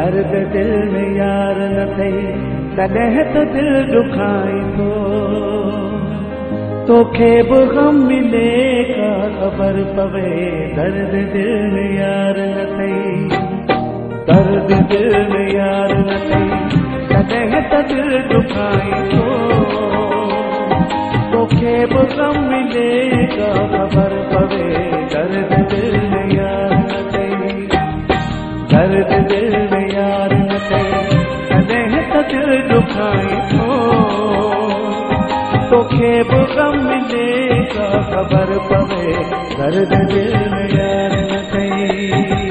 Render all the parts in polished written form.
दर्द दिल में यार न थई तॾहिं त दिल दुखाई थो तोखे बि गम मिले का ख़बर पवे दर्द दिल में यार न थई दर्द दिल में यार न थई तॾहिं त दिल दुखाई थो तोखे बि गम मिले का ख़बर पवे दर्द दिल में यार न थई दर्द दिल में यार न थई तॾहिं त दिल दुखाई थो तोखे बि गम मिले का ख़बर पवे दर्द दिल में यार न थई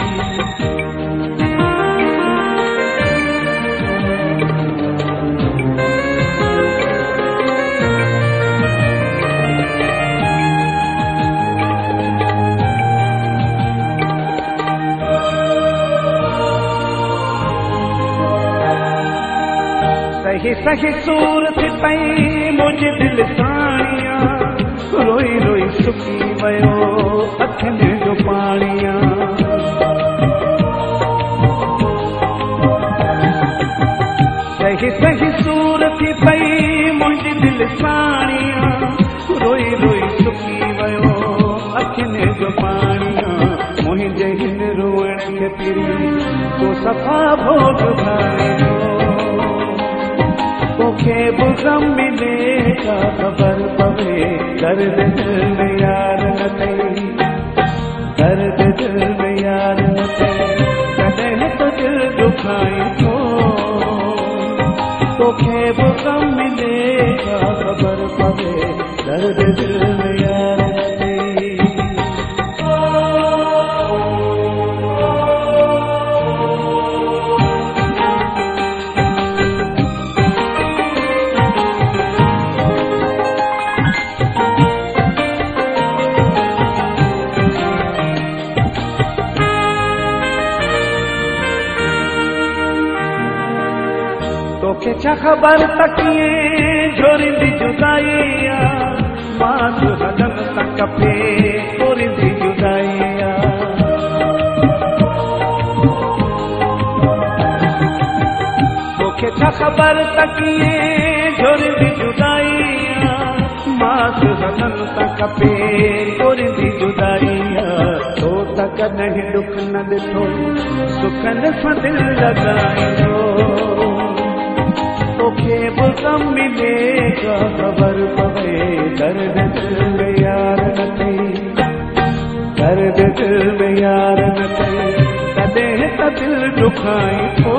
सही सही सूरत पई मुंहिंजे दिल साणिया रोई रोई सुकी वियो अखियुनि जो पाणिया सही सही सूरत पई मुंहिंजे दिल साणिया रोई रोई सुकी वियो अखियुनि जो पाणिया मुंहिंजे हिन रोअण खे पिरी तो सफ़ा भोग भाई तोखे बि गम मिले का ख़बर पवे दर्द दिल में यार न थई दर्द दिल में यार न थई तॾहिं त दिल दुखाई थो तोखे बि गम मिले का ख़बर पवे दर्द दिल में यार न थई तोखे छा ख़बर त कीअं झोरींदी जुदाई मां हदम त कपे तोरींदी जुदाई तोखे छा ख़बर त कीअं झोरींदी जुदाई मां हदम त कपे तोरींदी जुदाई तो त कॾहिं दुख न ॾिठो सुखनि सां दिल लॻाईंदो तोखे बि गम मिले का ख़बर पवे दर्द दिल में यार न थई दर्द दिल में यार न थई तॾहिं त दिल दुखाई थो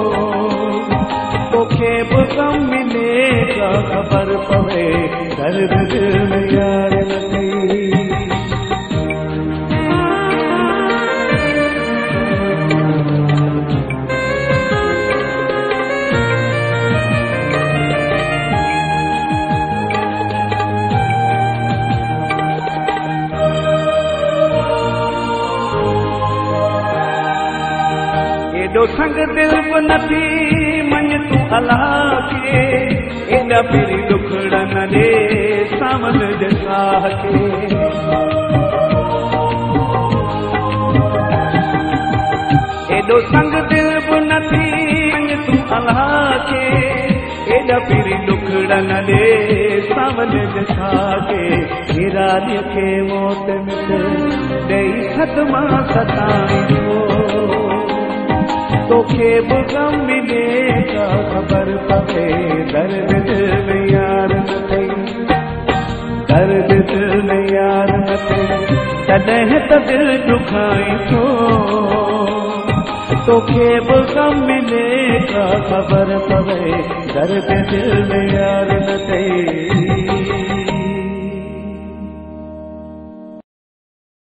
तोखे बि गम मिले का ख़बर पवे दर्द दिल में यार न थई एॾो संग दिल बि नथी मञ तूं अलाह खे एॾा पहिरीं दुखड़ा न ॾे सावन जे साह खे एॾो संग दिल बि नथी मञ तूं अलाह खे एॾा पहिरीं दुखड़ा न ॾे सावन जे साह खे हिरालीअ खे मौत मिट ॾेई थधि मां सताईंदो तोखे बि गम मिले का ख़बर पवे दर्द दिल में यार न थई दर्द दिल में यार न थई तॾहिं त दिल दुखाई थो तोखे बि गम मिले का ख़बर पवे दर्द दिल में यार न थई